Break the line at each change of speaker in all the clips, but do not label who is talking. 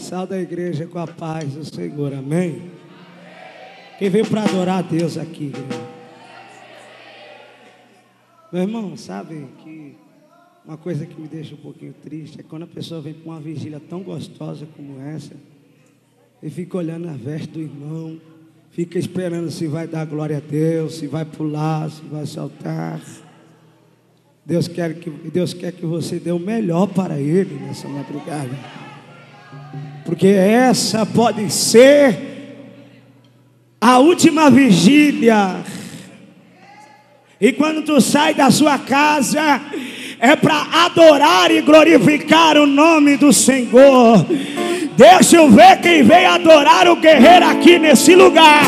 Salve a igreja com a paz do Senhor, amém? Quem veio para adorar a Deus aqui, igreja? Meu irmão, sabe que uma coisa que me deixa um pouquinho triste é quando a pessoa vem para uma vigília tão gostosa como essa e fica olhando a veste do irmão, fica esperando se vai dar glória a Deus, se vai pular, se vai saltar. Deus quer que você dê o melhor para Ele nessa madrugada, porque essa pode ser a última vigília. E quando tu sai da sua casa, é para adorar e glorificar o nome do Senhor. Deixa eu ver quem veio adorar o guerreiro aqui nesse lugar.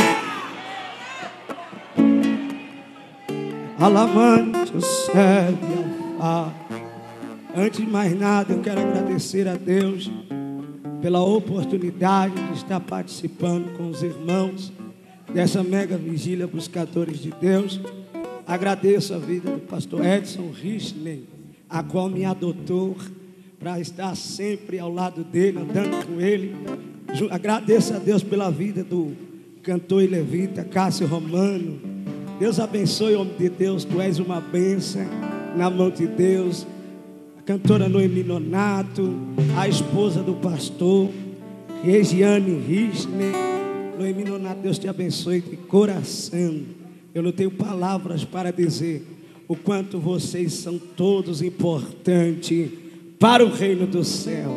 Alamante o céu e a paz. Antes de mais nada, eu quero agradecer a Deus pela oportunidade de estar participando com os irmãos dessa mega vigília Buscadores de Deus. Agradeço a vida do pastor Edson Richney, a qual me adotou para estar sempre ao lado dele, andando com ele. Agradeço a Deus pela vida do cantor e levita Cássio Romano. Deus abençoe, homem de Deus, tu és uma bênção na mão de Deus. A cantora Noemi Nonato, a esposa do pastor Regiane Richney. Noemi Nonato, Deus te abençoe de coração. Eu não tenho palavras para dizer o quanto vocês são todos importantes para o reino do céu.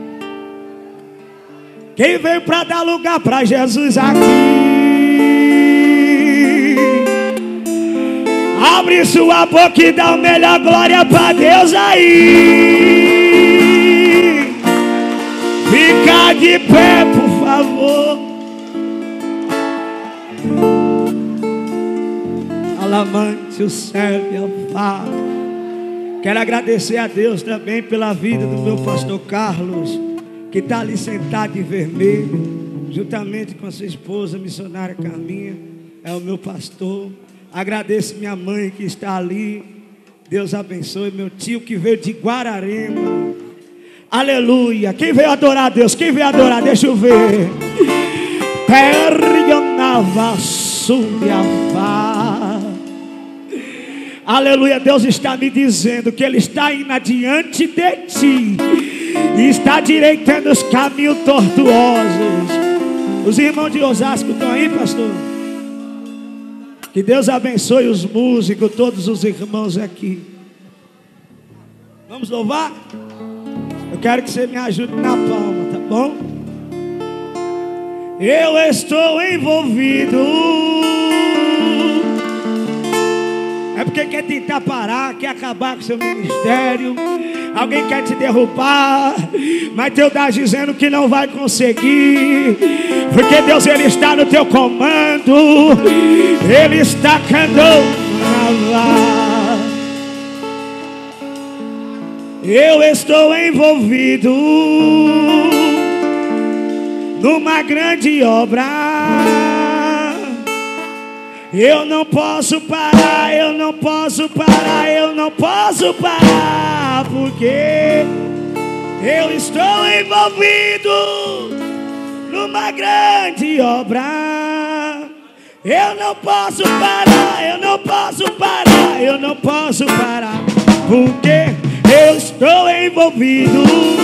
Quem veio para dar lugar para Jesus aqui, abre sua boca e dá a melhor glória para Deus aí. Fica de pé, por favor. Alamante o céu e a paz. Quero agradecer a Deus também pela vida do meu pastor Carlos, que está ali sentado em vermelho, juntamente com a sua esposa, a missionária Carminha, é o meu pastor. Agradeço minha mãe que está ali, Deus abençoe. Meu tio que veio de Guararema, aleluia. Quem veio adorar a Deus? Quem veio adorar? Deixa eu ver. Perionava Suriafá. Aleluia, Deus está me dizendo que Ele está indo adiante de ti e está direitando os caminhos tortuosos. Os irmãos de Osasco estão aí, pastor? Que Deus abençoe os músicos, todos os irmãos aqui. Vamos louvar? Eu quero que você me ajude na palma, tá bom? Eu estou envolvido. É porque quer tentar parar, quer acabar com seu ministério. Alguém quer te derrubar, mas Deus está dizendo que não vai conseguir, porque Deus, Ele está no teu comando. Ele está cantando. Eu estou envolvido numa grande obra. Eu não posso parar, eu não posso parar, eu não posso parar, porque eu estou envolvido numa grande obra. Eu não posso parar, eu não posso parar, eu não posso parar, porque eu estou envolvido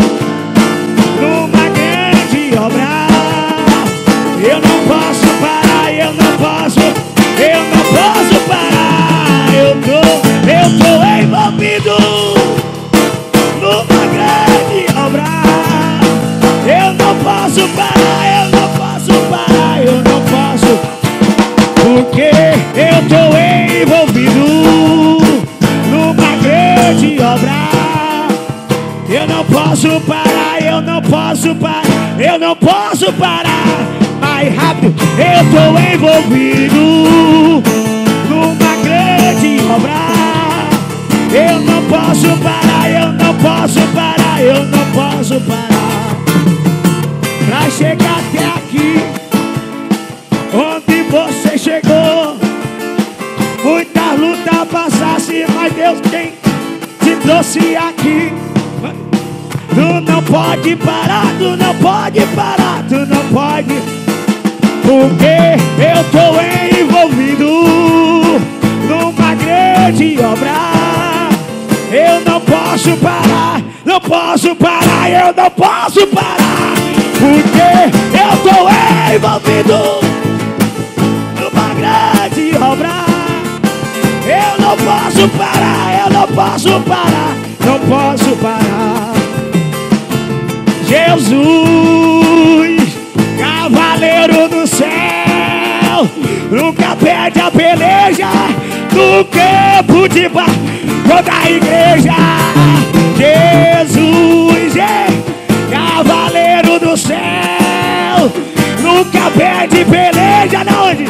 numa grande obra. Eu não posso parar, eu não posso parar. Eu tô envolvido numa grande obra. Eu não posso parar, eu não posso parar, eu não posso, porque eu tô envolvido numa grande obra. Eu não posso parar, eu não posso parar, eu não posso parar. Mais rápido, eu tô envolvido numa grande obra. Eu não posso parar, eu não posso parar, eu não posso parar. Pra chegar até aqui, onde você chegou, muita luta passasse, mas Deus quem te trouxe aqui. Tu não pode parar, tu não pode parar, tu não pode. Porque eu tô envolvido numa grande obra. Eu não posso parar, não posso parar, eu não posso parar. Porque eu tô envolvido numa grande obra. Eu não posso parar, eu não posso parar, não posso parar. Jesus, cavaleiro do céu, nunca perde a peleja no campo de batalha da igreja. Jesus, cavaleiro do céu, nunca perde peleja. Na onde?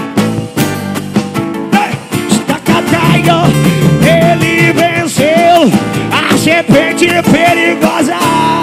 Ele venceu a serpente perigosa,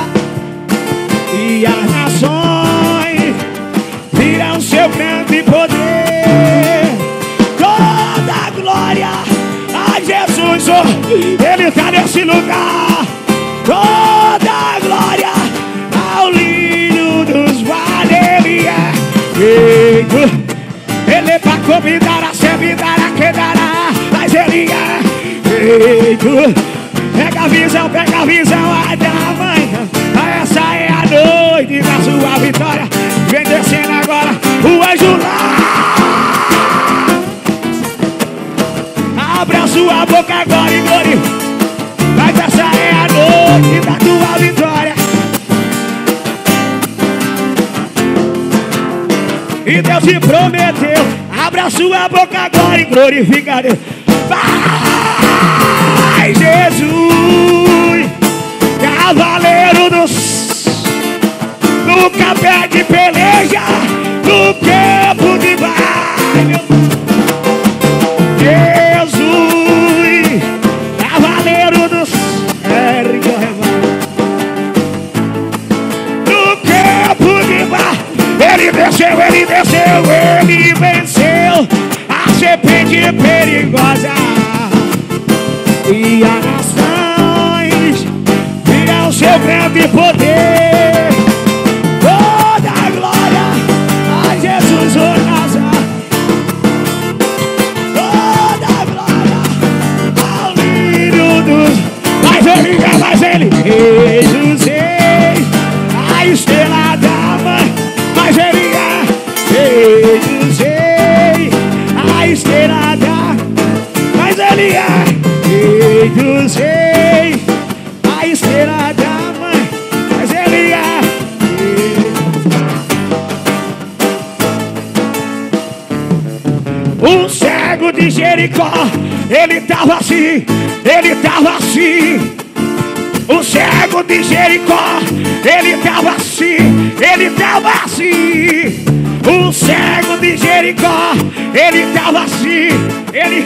e as nações viram seu grande poder. Toda a glória a Jesus, Ele está nesse lugar. Toda a glória ao lírio dos vales. Ele é feito. Ele é para convidar a servidar a quedará. Mas Ele é feito. Pega a visão ai da manhã. Essa é a noite da sua vitória. Vem descendo agora o anjo lá. Abra sua boca agora e glorifica. Mas essa é a noite da tua vitória. E Deus te prometeu. Abra sua boca agora e glorifica Deus. Vai, Jesus, cavaleiro dos, nunca perde peleja no campo de batalha. Jesus, cavaleiro dos, no campo de batalha. Ele desceu, ele desceu, ele venceu a serpente perigosa. E as nações viram seu grande poder. Toda a glória a Jesus o Nazareno. Toda a glória ao lírio dos. Mas ele, Jesus é a estrela da mãe. Mas Ele é Jesus é a estrela da. Mas Ele é Jesus é a estrela da mãe. Mas Ele é. O cego de Jericó, ele tava assim, ele tava assim. O cego de Jericó, ele tava assim, ele tava assim. O cego de Jericó, ele tava assim, ele.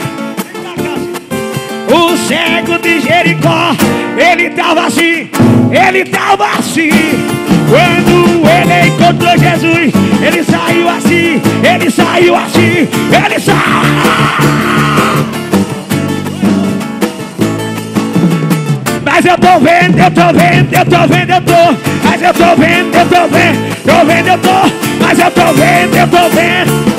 O cego de Jericó, ele tava assim, ele tava assim. Quando ele encontrou Jesus, ele saiu assim, ele saiu assim, ele saiu. Mas eu tô vendo, eu tô vendo, eu tô vendo, eu tô. Mas eu tô vendo, eu tô vendo, tô vendo, eu tô. Mas eu tô vendo, eu tô vendo.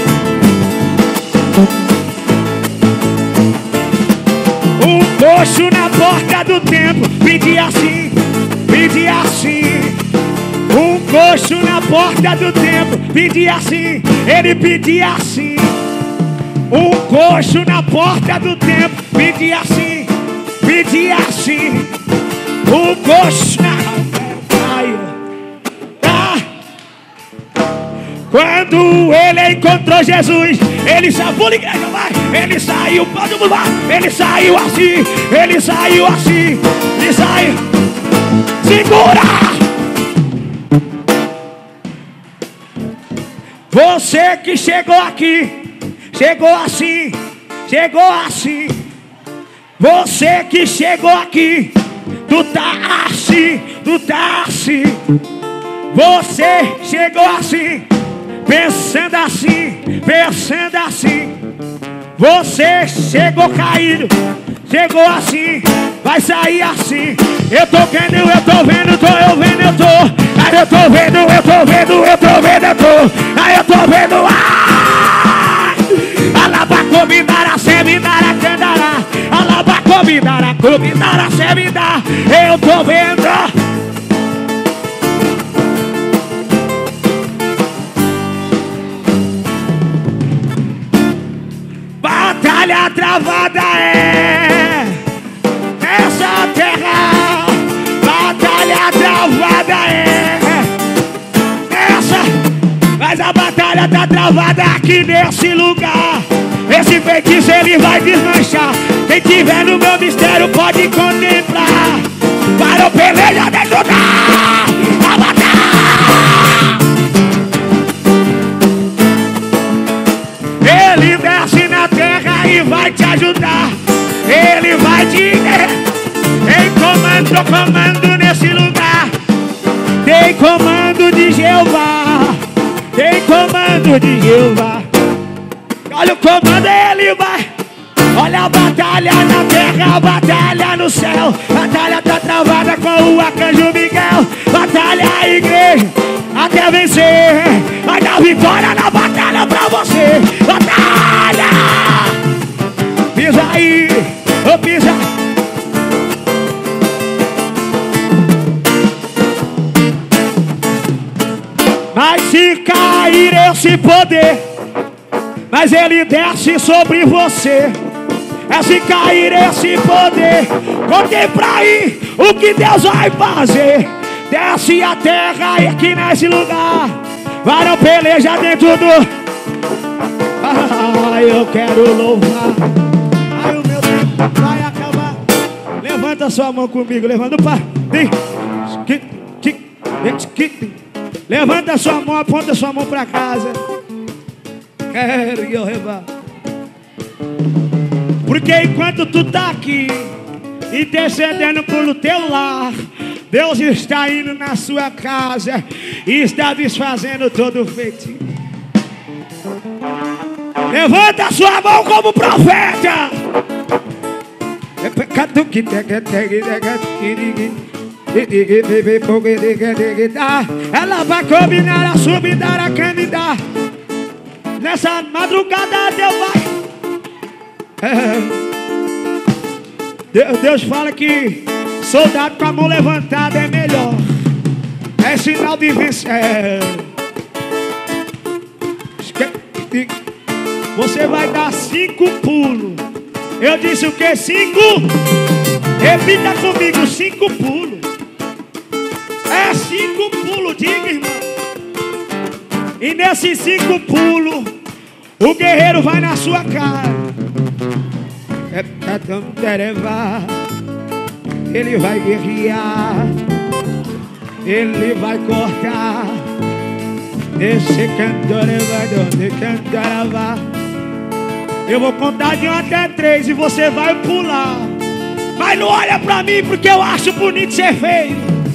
Um coxo na porta do templo pedia assim, pedia assim. Um coxo na porta do templo pedia assim, ele pedia assim. Um coxo na porta do templo pedia assim, pedia assim. Um coxo na... Quando ele encontrou Jesus, ele saiu, pula igreja, vai. Ele saiu, todo mundo vai. Ele saiu assim, ele saiu assim, ele saiu. Segura! Você que chegou aqui, chegou assim, chegou assim. Você que chegou aqui, tu tá assim, tu tá assim. Você chegou assim, pensando assim, pensando assim. Você chegou caído, chegou assim, vai sair assim. Eu tô vendo, eu tô vendo, eu vendo, eu tô. Aí eu tô vendo, eu tô vendo, eu tô vendo, eu tô. Aí eu tô vendo, alabacobidara, semidara, candará. Alabacobidara, cobidara, semidara. Eu tô vendo. Batalha travada é nessa terra. Batalha travada é nessa. Mas a batalha tá travada aqui nesse lugar. Esse feitiço ele vai desmanchar. Quem tiver no meu mistério pode contemplar. Para o peleja dentro da batalha. Ele desce na terra e vai te ajudar. Ele vai te em comando nesse lugar. Tem comando de Jeová. Tem comando de Jeová. Olha o comando, ele vai. Olha a batalha na terra, a batalha no céu. Batalha tá travada com o arcanjo Miguel. Batalha a igreja até vencer. Vai dar vitória na batalha pra você. Batalha! Pisa aí, ô pisa. Mas se cair esse poder, mas ele desce sobre você. É se cair esse poder, contempla aí o que Deus vai fazer. Desce a terra aqui nesse lugar. Varão peleja dentro do... eu quero louvar. Ai, o meu tempo vai acabar. Levanta sua mão comigo, levanta o pai. Levanta sua mão, aponta sua mão pra casa. Porque enquanto tu tá aqui intercedendo pelo teu lar, Deus está indo na sua casa e está desfazendo todo o feitiço. Levanta a sua mão como profeta. Ela vai combinar a subida, a candidar. Nessa madrugada Deus vai. Deus fala que soldado com a mão levantada é melhor. É sinal de vencer. Você vai dar 5 pulos. Eu disse o que? 5? Repita comigo, 5 pulos. É 5 pulos, diga, irmão. E nesses 5 pulos, o guerreiro vai na sua cara. Ele vai guerrear. Ele vai cortar. Esse cantor vai donde cantará. Eu vou contar de 1 até 3 e você vai pular. Mas não olha pra mim porque eu acho bonito ser feio.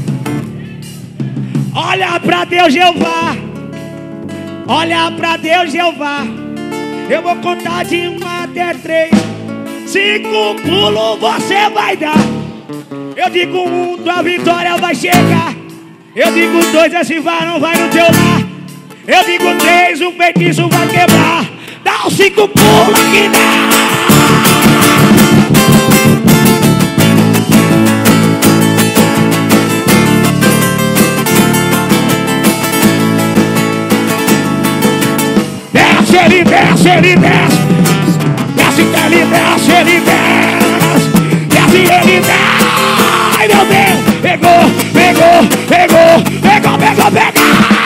Olha pra Deus, Jeová. Olha pra Deus, Jeová. Eu vou contar de 1 até 3. 5 pulos você vai dar. Eu digo 1, tua vitória vai chegar. Eu digo 2, esse varão vai no teu lar. Eu digo 3, o feitiço vai quebrar. Dá os 5 pulos aqui, dá. Desce, ele desce, ele desce. Desce, ele desce, ele desce. Desce, ele desce. Ai, meu Deus. Pegou, pegou, pegou, pegou, pegou, pegou.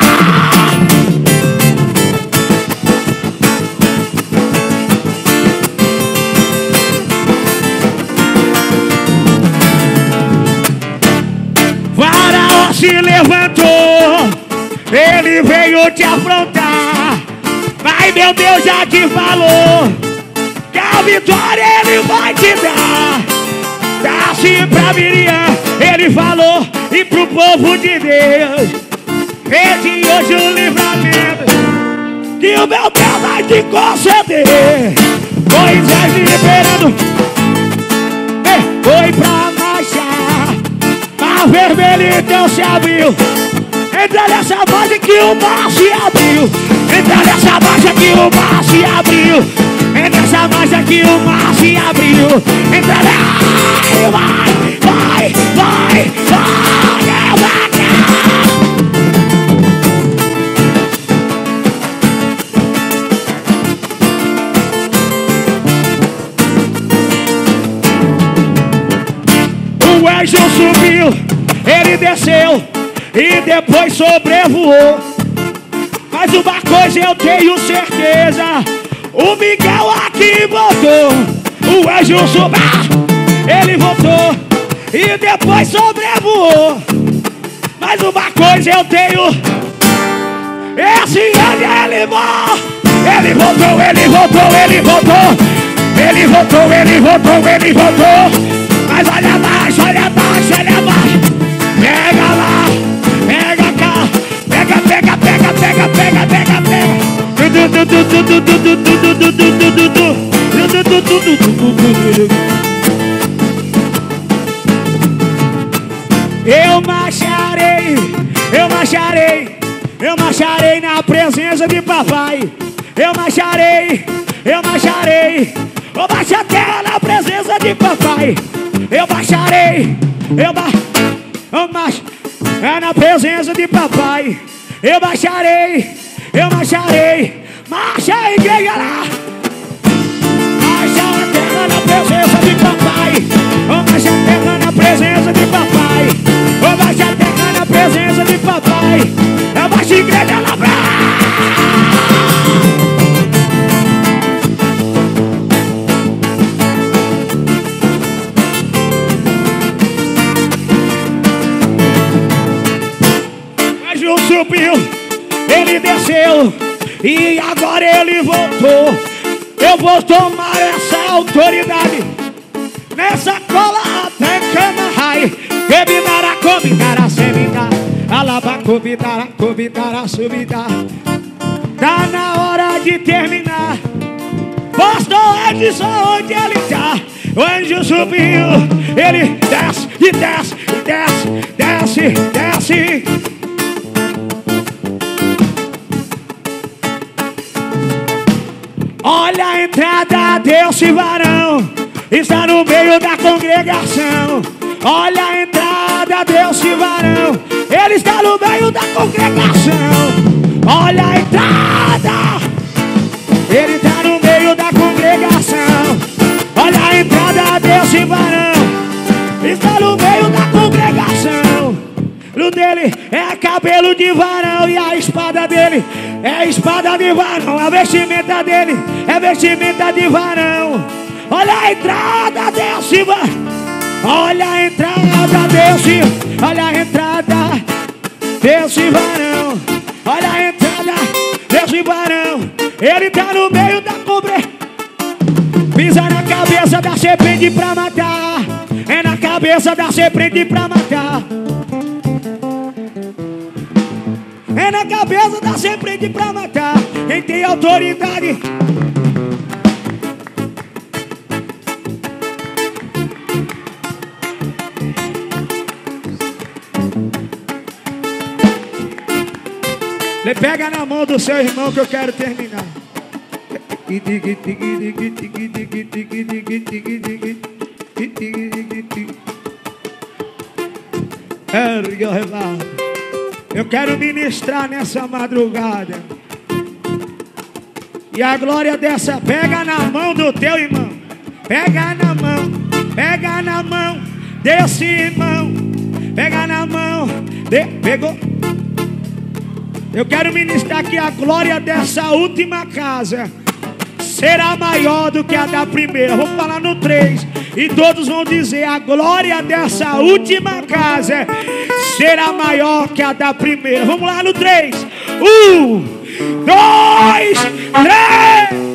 Faraó se levantou, ele veio te afrontar. Mas meu Deus já te falou que a vitória ele vai te dar. Dá-se pra Miriam, ele falou, e pro povo de Deus, rede hoje o livramento que o meu Deus vai te conceder. Moisés liberando, ele então se abriu. Entra nessa marcha que o mar se abriu. Entra nessa marcha que o mar se abriu. Entra nessa marcha que o mar se abriu. Entra nessa, vai, vai, vai, vai, vai. O anjo subiu, ele desceu e depois sobrevoou. Mas uma coisa eu tenho certeza, o Miguel aqui voltou. O anjo subiu, ele voltou e depois sobrevoou. Mas uma coisa eu tenho, esse anjo ele voltou. Ele voltou, ele voltou, ele voltou. Ele voltou, ele voltou, ele voltou. Mas olha abaixo, olha abaixo, olha abaixo. Pega lá, pega cá. Pega, pega, pega, pega, pega, pega, pega. Eu marcharei, eu marcharei, eu marcharei na presença de papai. Eu marcharei, eu marcharei. Eu baixo a terra na presença de papai. Eu baixarei, eu marcho, é na presença de papai. Eu baixarei, eu marcharei. Marcha a igreja lá. Marcha a terra na presença de papai. Eu baixo a terra na presença de papai. Eu baixo a terra na presença de papai. Eu baixo a igreja lá pra... Subiu, ele desceu e agora ele voltou. Eu vou tomar essa autoridade nessa cola até Camarai. Bebinara, combinara, semina. Alaba, combinara, combinara, subida. Tá na hora de terminar. Pastor Edson, onde ele tá? O anjo subiu, ele desce e desce e desce, desce, desce. Olha a entrada desse varão, está no meio da congregação. Olha a entrada desse varão, ele está no meio da congregação. Olha a entrada, ele está no meio da congregação. Olha a entrada desse varão, está no meio da congregação. O dele é cabelo de varão e a espada dele é espada de varão. A vestimenta dele é vestimenta de varão. Olha a entrada desse varão. Olha a entrada desse. Olha a entrada desse varão. Olha a entrada desse varão. Ele tá no meio da congregação. Pisa na cabeça da serpente pra matar. É na cabeça da serpente pra matar. É na cabeça da serpente pra matar. Quem tem autoridade. Ele pega na mão do seu irmão que eu quero terminar. Eu quero ministrar nessa madrugada. E a glória dessa, pega na mão do teu irmão. Pega na mão desse irmão. Pega na mão, pegou. Eu quero ministrar que a glória dessa última casa será maior do que a da primeira. Vamos falar no 3 e todos vão dizer: a glória dessa última casa será maior que a da primeira. Vamos lá no 3. 1, 2, 3.